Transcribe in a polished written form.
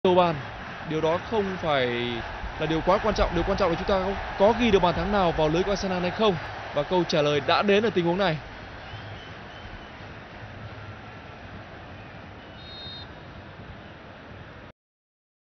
đầu bàn. Điều đó không phải là điều quá quan trọng. Điều quan trọng là chúng ta có ghi được bàn thắng nào vào lưới của Arsenal hay không. Và câu trả lời đã đến ở tình huống này.